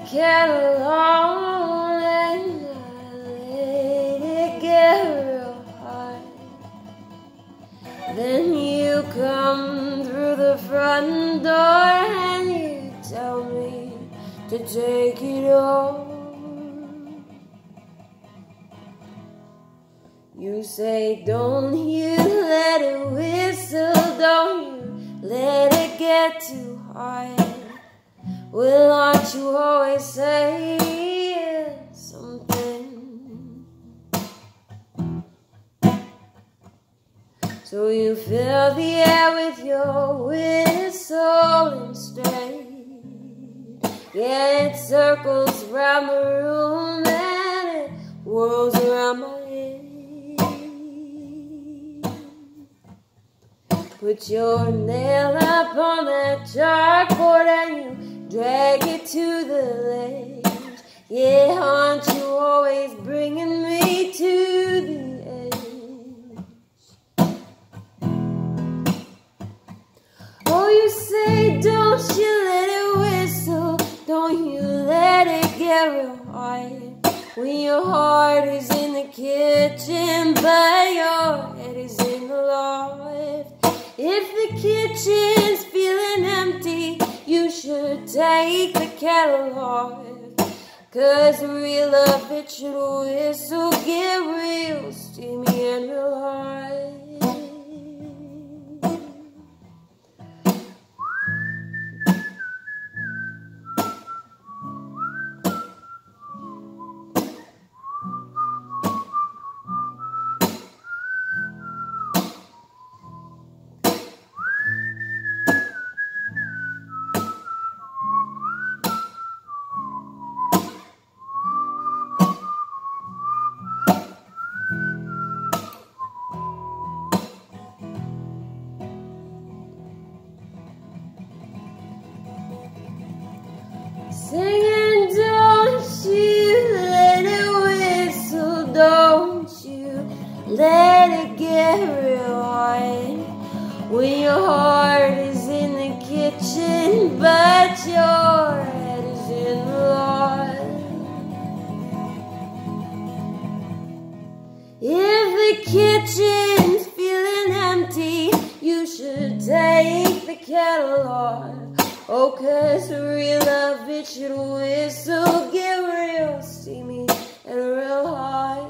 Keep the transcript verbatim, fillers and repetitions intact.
kettle on and I let it get real hot. Then you come through the front door and you tell me to take it off. You say, don't you let it whistle, don't you let it get too hot. Well, aren't you always saying something? So you fill the air with your whistle instead. Yeah, it circles around the room and it whirls around my head. Put your nail up on that chalkboard and you drag it to the ledge. Yeah, aren't you always bringing me to the edge? Oh, you say, don't you let it whistle, don't you let it get real hot. When your heart is in the kitchen, but your head is in the loft. If the kitchen's feeling empty, you should take the kettle off. 'Cause real love, it should whistle, get real steamy and real hot. Singing, don't you let it whistle, don't you let it get real hot. When your heart is in the kitchen, but your head is in the loft. If the kitchen's feeling empty, you should take the kettle off. Oh, 'cause real love, it should whistle, get real steamy and real hot.